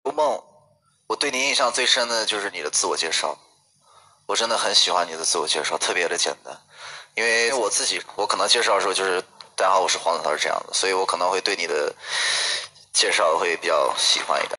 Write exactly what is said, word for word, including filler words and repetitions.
梦，我对你印象最深的就是你的自我介绍，我真的很喜欢你的自我介绍，特别的简单。因为我自己，我可能介绍的时候就是大家好，我是黄子韬是这样的，所以我可能会对你的介绍会比较喜欢一点。